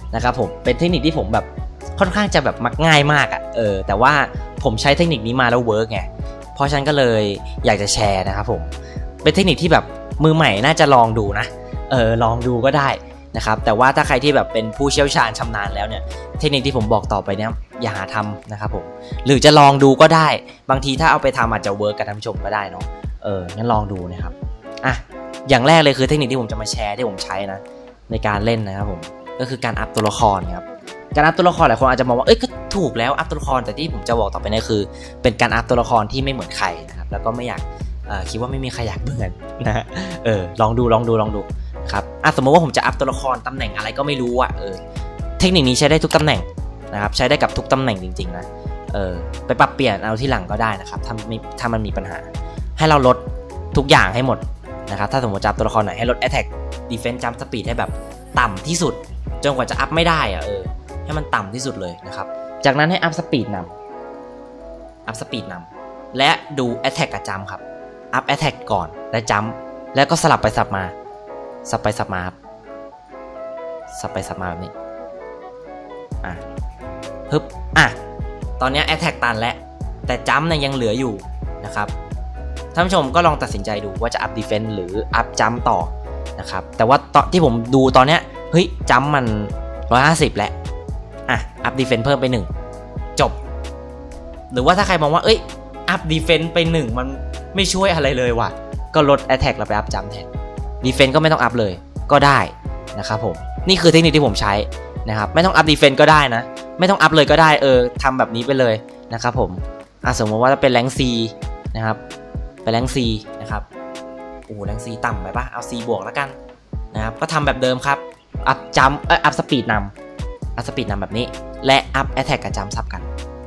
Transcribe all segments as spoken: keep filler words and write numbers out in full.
นะครับผมเป็นเทคนิคที่ผมแบบค่อนข้างจะแบบมักง่ายมากอ่ะเออแต่ว่าผมใช้เทคนิคนี้มาแล้วเวิร์กไงเพราะฉะนั้นก็เลยอยากจะแชร์นะครับผมเป็นเทคนิคที่แบบมือใหม่น่าจะลองดูนะเออลองดูก็ได้นะครับแต่ว่าถ้าใครที่แบบเป็นผู้เชี่ยวชาญชำนาญแล้วเนี่ยเทคนิคที่ผมบอกต่อไปเนี่ยอย่าหาทำนะครับผมหรือจะลองดูก็ได้บางทีถ้าเอาไปทำอาจจะเวิร์กกับท่านผู้ชมก็ได้เนาะเอองั้นลองดูนะครับอ่ะอย่างแรกเลยคือเทคนิคที่ผมจะมาแชร์ที่ผมใช้นะในการเล่นนะครับผมก็คือการอัพตัวละครครับการอัพตัวละครหลายคนอาจจะมองว่าเอ้ยก็ถูกแล้วอัพตัวละครแต่ที่ผมจะบอกต่อไปนี่คือเป็นการอัพตัวละครที่ไม่เหมือนใครนะครับแล้วก็ไม่อยากเอ่อคิดว่าไม่มีใครอยากเหมือนนะฮะเออลองดูลองดูลองดูครับอ่ะสมมติว่าผมจะอัพตัวละครตำแหน่งอะไรก็ไม่รู้อ่ะเออเทคนิคนี้ใช้ได้ทุกตำแหน่งนะครับใช้ได้กับทุกตำแหน่งจริงๆนะเออไปปรับเปลี่ยนเอาที่หลังก็ได้นะครับถ้าไม่ถ้ามันมีปัญหาให้เราลดทุกอย่างให้หมดนะครับถ้าสมมติจะอัพตัวละครไหนให้ลด attack defense jump speed ให้แบบต่ำที่สุดจนกว่าจะอัพไม่ได้อ่ะเออให้มันต่ำที่สุดเลยนะครับจากนั้นให้อัพสปีดนำอัพสปีดนำและดู attack กับ jump ครับอัพ attack ก่อนและ jump แล้วก็สลับไปสลับมาสับไปสับมาครับสับไปสับมาแบบนี้อ่ะฮึบอ่ะตอนนี้ attack ตันแล้วแต่ jump เนี่ยยังเหลืออยู่นะครับท่านผู้ชมก็ลองตัดสินใจดูว่าจะ up defense หรือ up jump ต่อนะครับแต่ว่าตอนที่ผมดูตอนเนี้ยเฮ้ย jump มันหนึ่งร้อยห้าสิบแล้วอ่ะ up defense เพิ่มไปหนึ่งจบหรือว่าถ้าใครมองว่าเอ้ย up defense ไปหนึ่งมันไม่ช่วยอะไรเลยว่ะก็ลด attack แล้วไป up jump แทนดีเฟนส์ก็ไม่ต้องอัพเลยก็ได้นะครับผมนี่คือเทคนิคที่ผมใช้นะครับไม่ต้องอัพดีเฟนส์ก็ได้นะไม่ต้องอัพเลยก็ได้เออทำแบบนี้ไปเลยนะครับผมอ่ะสมมติว่าจะเป็นแรง C นะครับเป็นแรง C นะครับโอ้แรง C ต่ำไปปะเอา C บวกแล้วกันนะครับก็ทำแบบเดิมครับอัพจัมป์เอ้ยอัพสปีดนำอัพสปีดนำแบบนี้และอัพแอทแทกกับจัมป์ซับกัน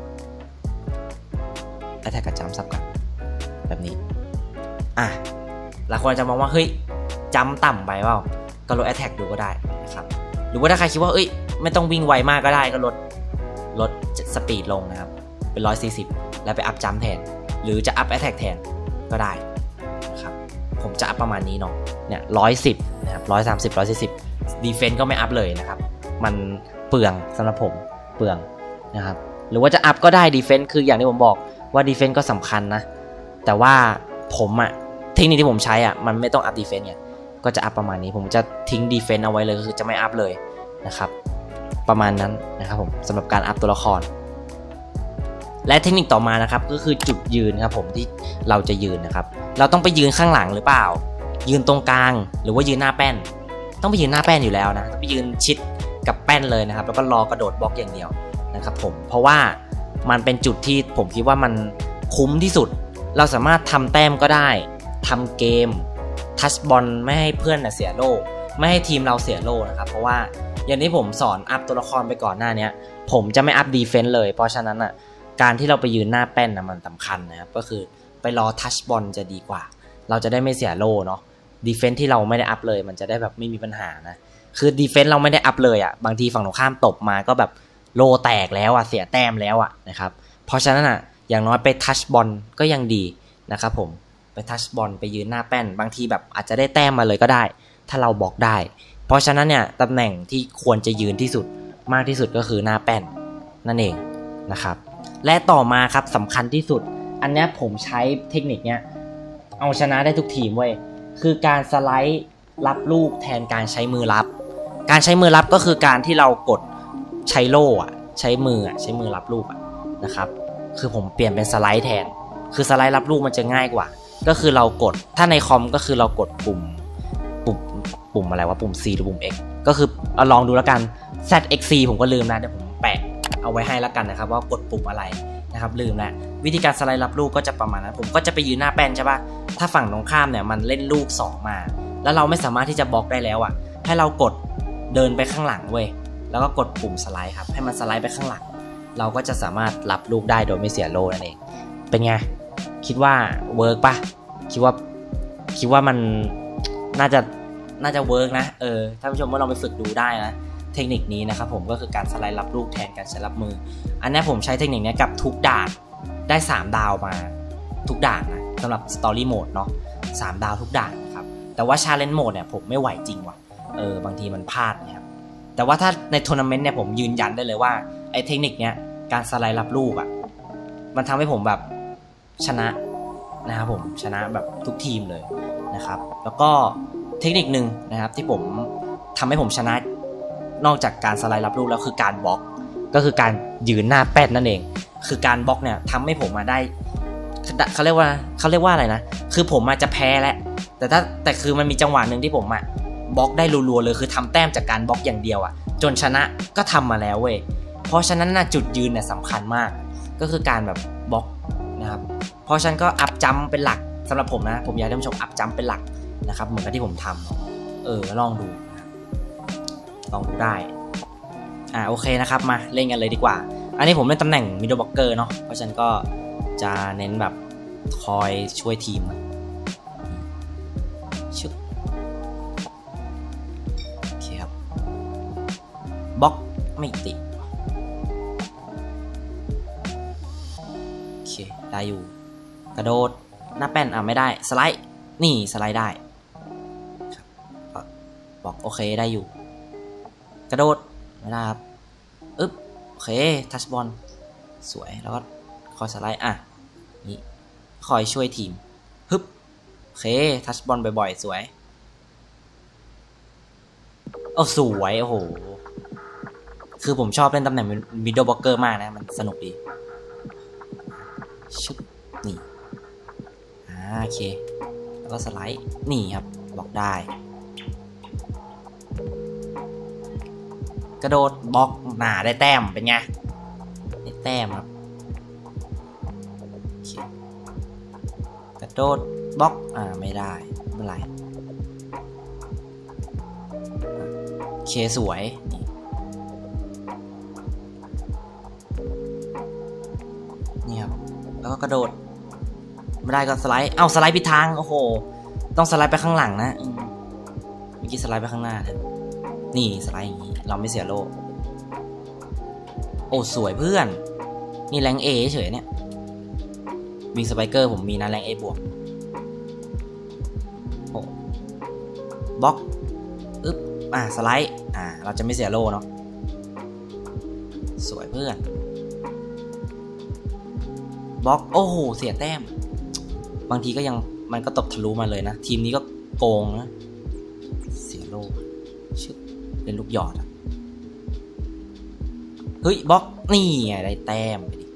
แอทแทกกับจัมป์ซับกันแบบนี้อ่ะหลายคนจะมองว่าเฮ้ยจัมป์ต่ำไปเปล่าก็ลด attack ดูก็ได้นะครับหรือว่าถ้าใครคิดว่าเอ้ยไม่ต้องวิ่งไวมากก็ได้ก็ลดลดสปีดลงนะครับเป็นหนึ่งร้อยสี่สิบแล้วไปอัพจัมป์แทนหรือจะอัพ attack แทนก็ได้นะครับผมจะอัพประมาณนี้เนาะเนี่ยหนึ่งร้อยสิบนะครับหนึ่งร้อยสามสิบ หนึ่งร้อยสี่สิบ defense ก็ไม่อัพเลยนะครับมันเปลืองสำหรับผมเปลืองนะครับหรือว่าจะอัพก็ได้ defense คืออย่างที่ผมบอกว่า defense ก็สำคัญนะแต่ว่าผมอะเทคนิคที่ผมใช้อ่ะมันไม่ต้องอัพดีเฟนส์ไงก็จะอัพประมาณนี้ผมจะทิ้งดีเฟนส์เอาไว้เลยคือจะไม่อัพเลยนะครับประมาณนั้นนะครับผมสำหรับการอัพตัวละครและเทคนิคต่อมานะครับก็คือจุดยืนครับผมที่เราจะยืนนะครับเราต้องไปยืนข้างหลังหรือเปล่ายืนตรงกลางหรือว่ายืนหน้าแป้นต้องไปยืนหน้าแป้นอยู่แล้วนะต้องไปยืนชิดกับแป้นเลยนะครับแล้วก็รอกระโดดบล็อกอย่างเดียวนะครับผมเพราะว่ามันเป็นจุดที่ผมคิดว่ามันคุ้มที่สุดเราสามารถทำแต้มก็ได้ทำเกมทัชบอลไม่ให้เพื่อนเสียโล่ไม่ให้ทีมเราเสียโล่นะครับเพราะว่าอย่างที่ผมสอนอัพตัวละครไปก่อนหน้านี้ผมจะไม่อัพดีเฟนส์เลยเพราะฉะนั้นอ่ะการที่เราไปยืนหน้าแป้นนะมันสำคัญนะครับก็คือไปรอทัชบอลจะดีกว่าเราจะได้ไม่เสียโล่เนาะดีเฟนส์ที่เราไม่ได้อัพเลยมันจะได้แบบไม่มีปัญหานะคือดีเฟนส์เราไม่ได้อัพเลยอ่ะบางทีฝั่งตรงข้ามตบมาก็แบบโล่แตกแล้วอ่ะเสียแต้มแล้วอ่ะนะครับเพราะฉะนั้นอ่ะอย่างน้อยไปทัชบอลก็ยังดีนะครับผมไปทัชบอลไปยืนหน้าแป้นบางทีแบบอาจจะได้แต้มมาเลยก็ได้ถ้าเราบอกได้เพราะฉะนั้นเนี่ยตำแหน่งที่ควรจะยืนที่สุดมากที่สุดก็คือหน้าแป้นนั่นเองนะครับและต่อมาครับสำคัญที่สุดอันนี้ผมใช้เทคนิคเนี้ยเอาชนะได้ทุกทีมเว้ยคือการสไลด์รับลูกแทนการใช้มือรับการใช้มือรับก็คือการที่เรากดใช้โล่อะใช้มืออะใช้มือรับลูกอะนะครับคือผมเปลี่ยนเป็นสไลด์แทนคือสไลด์รับลูกมันจะง่ายกว่าก็คือเรากดถ้าในคอมก็คือเรากดปุ่มปุ่มปุ่มอะไรวะปุ่ม C หรือปุ่ม X ก็คือเอาลองดูแล้วกัน แซด เอ็กซ์ ซี ผมก็ลืมนะเดี๋ยวผมแปะเอาไว้ให้แล้วกันนะครับว่ากดปุ่มอะไรนะครับลืมแล้ววิธีการสไลด์รับลูกก็จะประมาณนั้นผมก็จะไปยืนหน้าแป้นใช่ป่ะถ้าฝั่งตรงข้ามเนี่ยมันเล่นลูกสองมาแล้วเราไม่สามารถที่จะบล็อกได้แล้วอ่ะให้เรากดเดินไปข้างหลังเว้ยแล้วก็กดปุ่มสไลด์ครับให้มันสไลด์ไปข้างหลังเราก็จะสามารถรับลูกได้โดยไม่เสียโล่นั่นเองเป็นไงคิดว่าเวิร์กป่ะคิดว่าคิดว่ามันน่าจะน่าจะเวิร์กนะเออท่านผู้ชมว่าลองไปฝึกดูได้นะเทคนิคนี้นะครับผมก็คือการสไลด์รับลูกแทนการใช้รับมืออันนี้ผมใช้เทคนิคนี้กับทุกด่านได้สามดาวมาทุกด่านนะสำหรับ Story Mode เนาะสามดาวทุกด่านครับแต่ว่า Challenge Mode เนี่ยผมไม่ไหวจริงว่ะเออบางทีมันพลาดนะครับแต่ว่าถ้าในทัวร์นาเมนต์เนี่ยผมยืนยันได้เลยว่าไอ้เทคนิคเนี้ยการสไลด์รับลูกอ่ะมันทำให้ผมแบบชนะนะครับผมชนะแบบทุกทีมเลยนะครับแล้วก็เทคนิคหนึ่งนะครับที่ผมทำให้ผมชนะนอกจากการสไลด์รับลูกแล้วคือการบล็อกก็คือการยืนหน้าแป้นนั่นเองคือการบล็อกเนี่ยทำให้ผมมาได้เขาเรียกว่าเขาเรียกว่าอะไรนะคือผมมาจะแพ้แล้วแต่ถ้าแต่คือมันมีจังหวะหนึ่งที่ผมอะบล็อกได้รัวๆเลยคือทำแต้มจากการบล็อกอย่างเดียวอะจนชนะก็ทำมาแล้วเว้ยเพราะฉะนั้นนะจุดยืนเนี่ยสำคัญมากก็คือการแบบบล็อกนะครับเพราะฉะนั้นก็อัพจัมป์เป็นหลักสำหรับผมนะผมอยากให้ท่านผู้ชมอัพจัมป์เป็นหลักนะครับเหมือนกับที่ผมทำเออลองดูลองดูได้อ่าโอเคนะครับมาเล่นกันเลยดีกว่าอันนี้ผมเล่นตำแหน่งมิดเดิลบล็อกเกอร์เนาะเพราะฉะนั้นก็จะเน้นแบบคอยช่วยทีมชึบโอเคครับบล็อกไม่ติดโอเคได้อยู่กระโดดหน้าแป้นอ่ะไม่ได้สไลด์นี่สไลด์ได้ครับบล็อกโอเคได้อยู่กระโดดไม่ได้ครับอึ๊บโอเคทัชบอลสวยแล้วก็คอยสไลด์อ่ะนี่คอยช่วยทีมฮึบโอเคทัชบอลบ่อยๆสวยโอ้สวยโอ้โหคือผมชอบเล่นตำแหน่งมิดเดิลบล็อกเกอร์มากนะมันสนุกดีชึบนี่อ่าโอเคแล้วก็สไลด์นี่ครับบล็อกได้กระโดดบล็อกหนาได้แต้มเป็นไงได้แต้มครับกระโดดบล็อกอ่าไม่ได้ไม่เป็นไรโอเคสวยนี่นี่ครับแล้วก็กระโดดไม่ได้ก็สไลด์เอ้าสไลด์ผิดทางโอ้โหต้องสไลด์ไปข้างหลังนะเมื่อกี้สไลด์ไปข้างหน้านี่สไลด์อย่างนี้เราไม่เสียโลโอ้สวยเพื่อนนี่แรงเอเฉยเนี่ยวิงสไปเกอร์ผมมีนะแรงเอบวกโอ้บล็อกอึ๊บอ่าสไลด์อ่าเราจะไม่เสียโลเนาะสวยเพื่อนบล็อกโอ้โหเสียแต้มบางทีก็ยังมันก็ตบทะลุมาเลยนะทีมนี้ก็โกงนะเสียโลชึบเป็นลูกหยอดอะเฮ้ยบล็อกนี่ไงได้แต้มไปดิ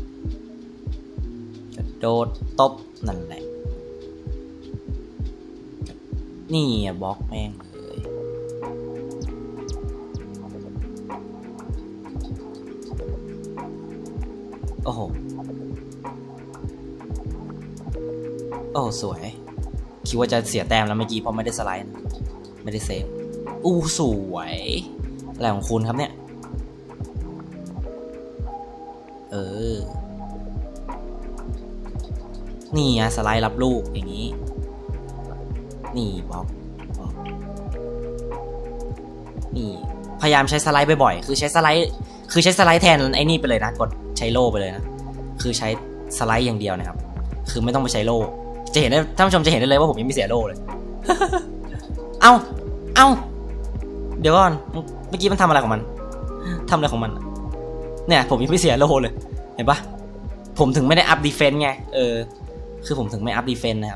กระโดดตบนั่นแหละนี่บล็อกแม่งเลยโอ้โหโอ้สวยคิดว่าจะเสียแต้มแล้วเมื่อกี้เพราะไม่ได้สไลด์ไม่ได้เซฟอู้สวยอะไรของคุณครับเนี่ยเออนี่ไงสไลด์รับลูกอย่างนี้นี่บล็อกนี่พยายามใช้สไลด์บ่อยๆคือใช้สไลด์คือใช้สไลด์แทนไอ้นี่ไปเลยนะกดใช้โล่ไปเลยนะคือใช้สไลด์อย่างเดียวนะครับคือไม่ต้องไปใช้โล่จะเห็นได้ท่านผู้ชมจะเห็นได้เลยว่าผมยังไม่เสียโล่เลย เอ้าเอ้าเดี๋ยวก่อนเมื่อกี้มันทำอะไรของมันทำอะไรของมันเนี่ยผมยังไม่เสียโล่เลยเห็นปะผมถึงไม่ได้อัพดีเฟนส์ไงเออคือผมถึงไม่อัพดีเฟนส์นะครับ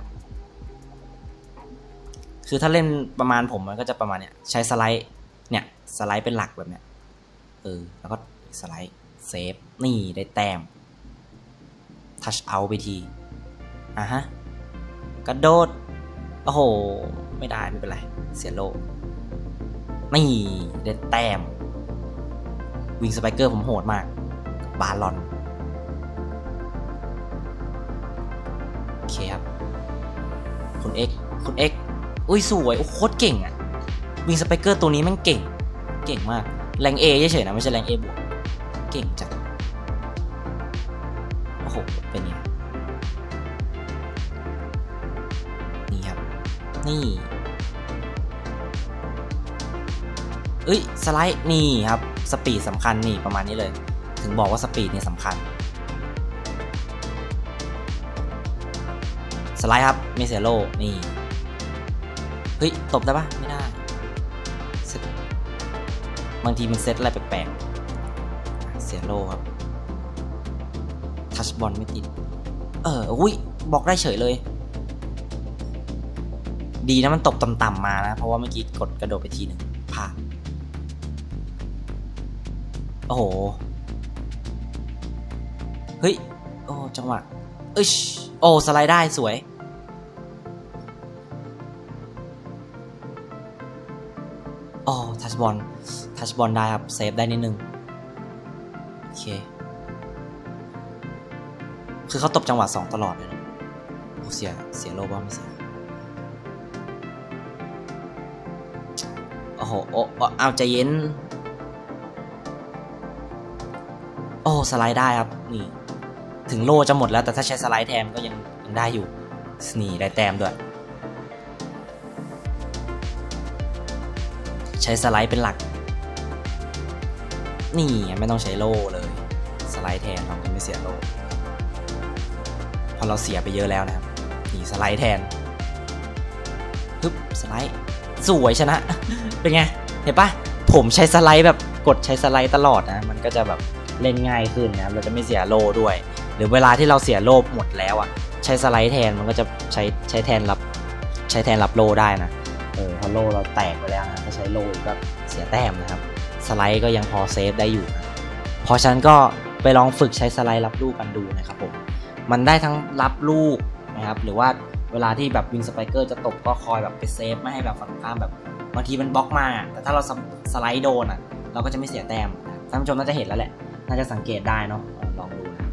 คือถ้าเล่นประมาณผมมันก็จะประมาณเนี้ยใช้สไลด์เนี่ยสไลด์เป็นหลักแบบเนี้ยเออแล้วก็สไลด์เซฟนี่ได้แต้มทัชเอาท์ไปทีอ่ะฮะกระโดดโอ้โหไม่ได้ไม่เป็นไรเสียโลนี่ได้แต้มวิงสไปเกอร์ผมโหดมากบาลอนโอเคครับคุณเอ็กคุณเอ็กอุ้ยสวยโอ้โคตรเก่งอ่ะวิงสไปเกอร์ตัวนี้แม่งเก่งเก่งมากแรงเอเฉยๆนะไม่ใช่แรงเอบวกเก่งจังโอ้โหเป็นไงนี่ครับนี่เอ้ยสไลด์นี่ครับสปีดสำคัญนี่ประมาณนี้เลยถึงบอกว่าสปีดนี่สำคัญสไลด์ครับไม่เสียโลนี่เฮ้ยตบได้ปะไม่ได้บางทีมันเซตอะไรแปลกๆเสียโลครับทัชบอลไม่ติดเอออุ้ยบล็อกได้เฉยเลยดีนะมันตบต่ำๆมานะเพราะว่าเมื่อกี้กดกระโดดไปทีหนึ่งพลาดโอ้โหเฮ้ยโอ้จังหวะเอ้ยโอ้สไลด์ได้สวยโอ้ทัชบอลทัชบอลได้ครับเซฟได้นิดนึงโอเคคือเขาตบจังหวะสองตลอดเลยนะโอ้เสียเสียโลบอลไม่เสียโอ้โหโอ้เอาใจเย็นโอ้สไลด์ได้ครับนี่ถึงโลจะหมดแล้วแต่ถ้าใช้สไลด์แทนก็ยังยังได้อยู่นี่ได้แต้มด้วยใช้สไลด์เป็นหลักนี่ไม่ต้องใช้โล่เลยสไลด์แทนเราจะไม่เสียโล่พอเราเสียไปเยอะแล้วนะครับนี่สไลด์แทนปึ๊บสไลด์สวยชนะเป็นไงเห็นปะผมใช้สไลด์แบบกดใช้สไลด์ตลอดนะมันก็จะแบบเล่นง่ายขึ้นนะเราจะไม่เสียโล่ด้วยหรือเวลาที่เราเสียโล่หมดแล้วอ่ะใช้สไลด์แทนมันก็จะใช้ใช้แทนรับใช้แทนรับโล่ได้นะเออพอโล่เราแตกไปแล้วนะก็ใช้โล่ก็เสียแต้มนะครับสไลด์ก็ยังพอเซฟได้อยู่นะเพราะฉะนั้นก็ไปลองฝึกใช้สไลด์รับลูกกันดูนะครับผมมันได้ทั้งรับลูกนะครับหรือว่าเวลาที่แบบวิงสไปเกอร์จะตบก็คอยแบบไปเซฟไม่ให้แบบฝั่งข้ามแบบบางทีมันบล็อกมาแต่ถ้าเราสไลด์โดนอ่ะเราก็จะไม่เสียแต้มท่านผู้ชมน่าจะเห็นแล้วแหละน่าจะสังเกตได้เนาะลองดูนะ